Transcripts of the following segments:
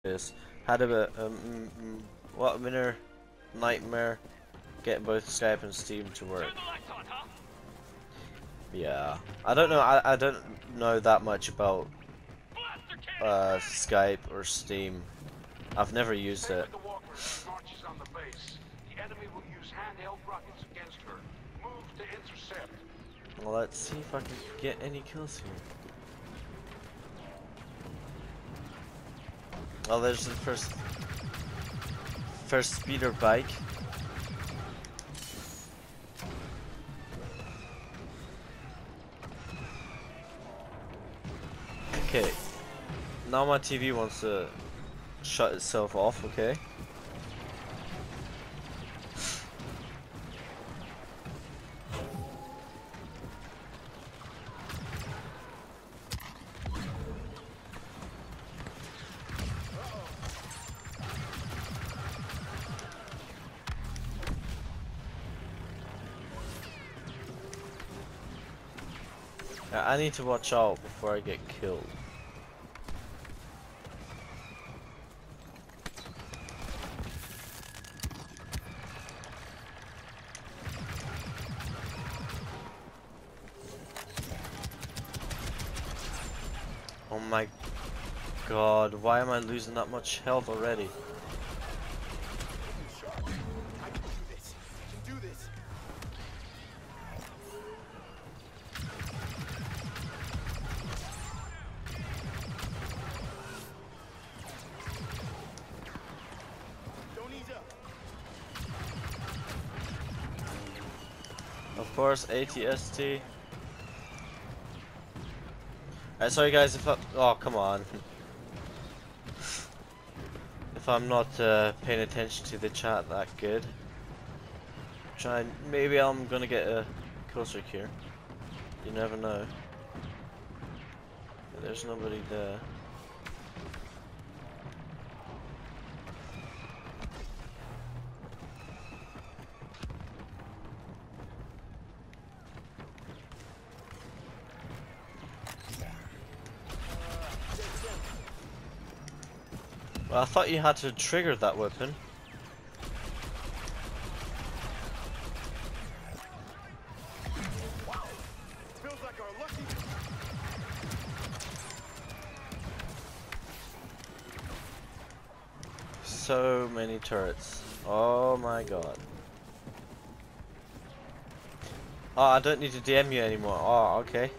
this. Had a what a winner nightmare. Get both Skype and Steam to work. Yeah, I don't know. I don't know that much about Skype or Steam. I've never used it. Well, let's see if I can get any kills here. Oh, there's the first speeder bike. Okay, now my TV wants to shut itself off, okay? I need to watch out before I get killed. Oh my god, why am I losing that much health already? Of course, ATST. Alright, sorry guys if I... Oh, come on. If I'm not paying attention to the chat that good. Maybe I'm gonna get a kill streak here. You never know. There's nobody there. Well, I thought you had to trigger that weapon. So many turrets. Oh my god. Oh, I don't need to DM you anymore. Oh, okay.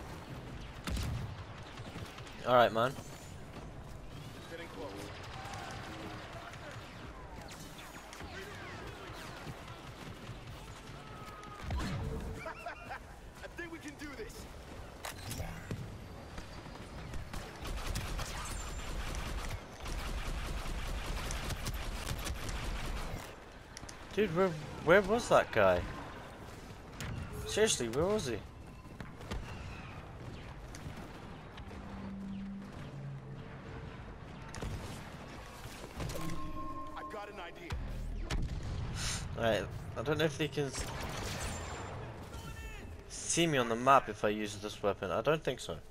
Alright, man. Dude, where was that guy? Seriously, where was he? I've got an idea. Alright, I don't know if they can see me on the map if I use this weapon. I don't think so.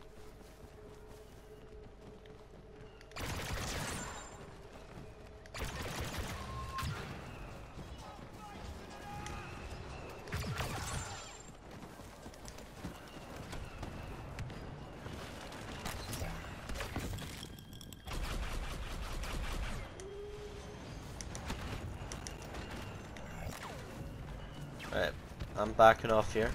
Alright, I'm backing off here.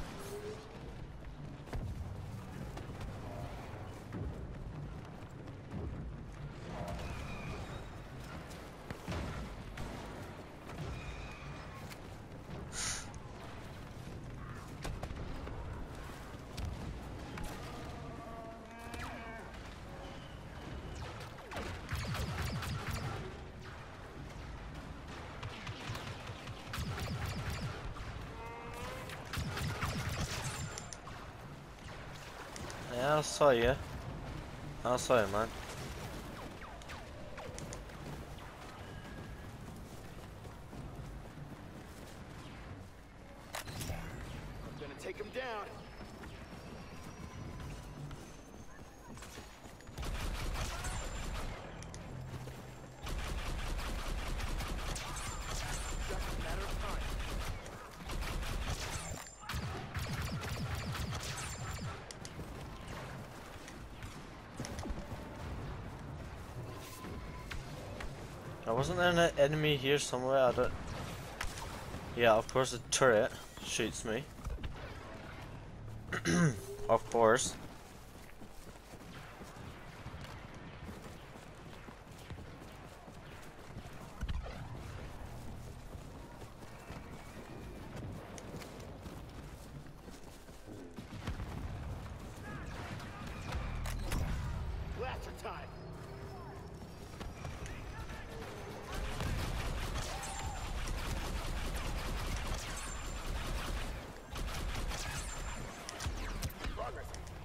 Yeah, I saw you. I saw you, man. I'm gonna take him down. wasn't there an enemy here somewhere? I don't. Yeah, of course the turret shoots me. Of course. Blaster time. Progress.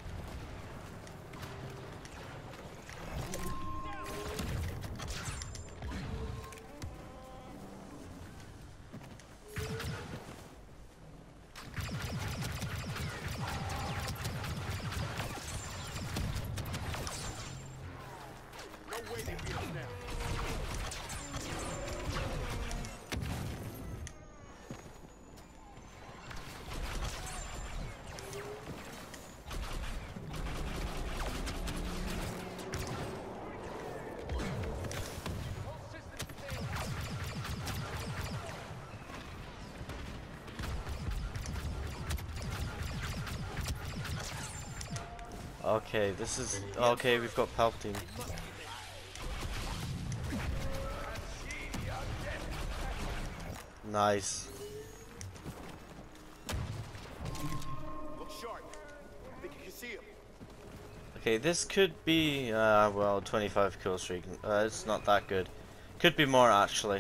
No way they beat us now. Okay, this is okay. We've got Palpatine. Nice. Look sharp. I think you can see him. Okay, this could be well, 25 kill streak. It's not that good. Could be more actually.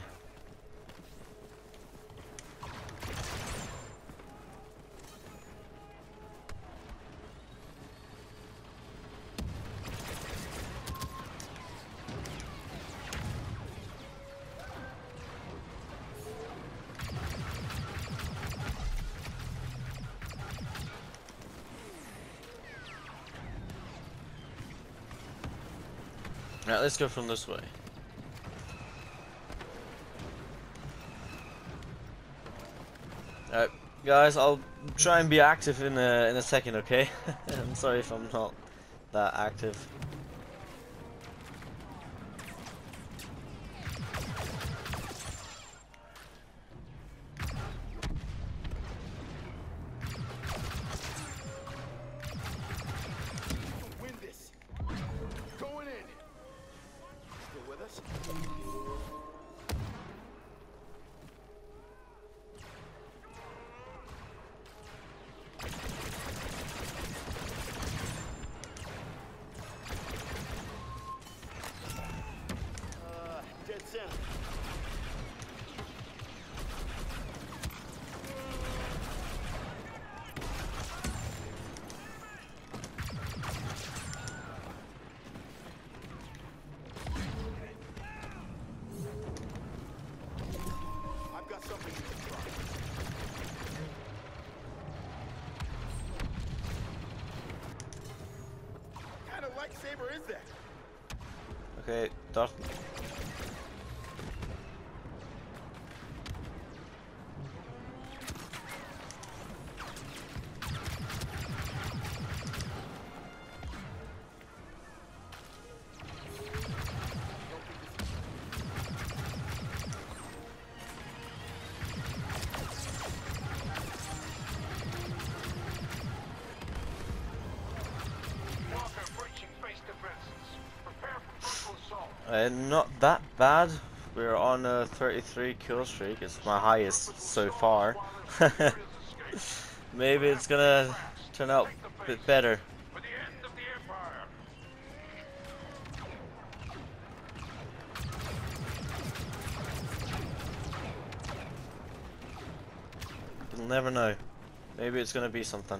Right, let's go from this way. Alright, guys, I'll try and be active in a second, okay? I'm sorry if I'm not that active. Win this. Going in. Still with us? Dead center. I've got something you can try. What kind of lightsaber is that? Okay, Darth. Walker breaching base defenses. Prepare for frontal assault. Not that bad. We're on a 33 kill streak. It's my highest so far. Maybe it's gonna turn out a bit better. For the end of the Empire. You'll never know. Maybe it's gonna be something.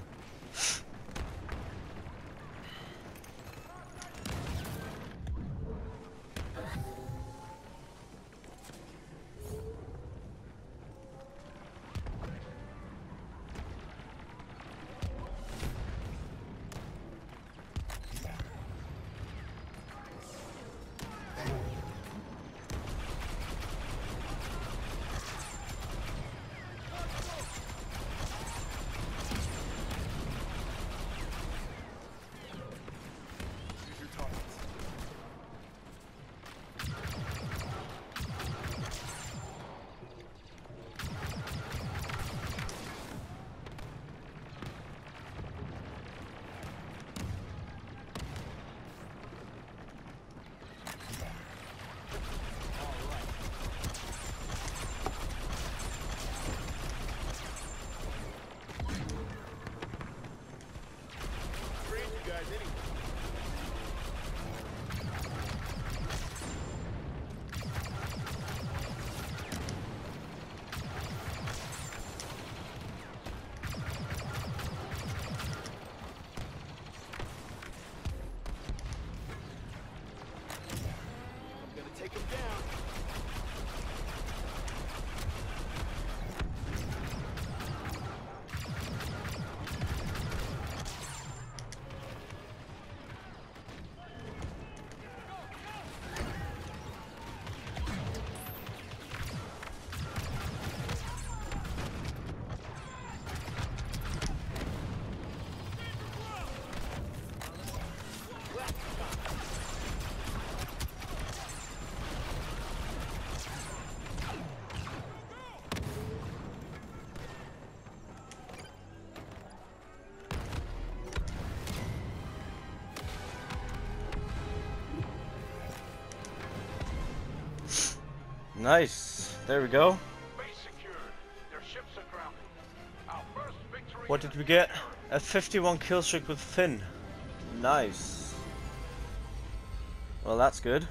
Nice. There we go. Base secured. Their ships are grounded. Our first victory. What did we get? A 51 kill streak with Finn. Nice. Well, that's good.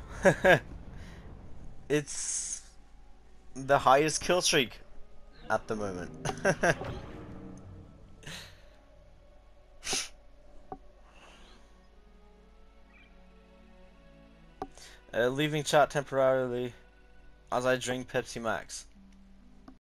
It's the highest kill streak at the moment. Leaving chat temporarily as I drink Pepsi Max.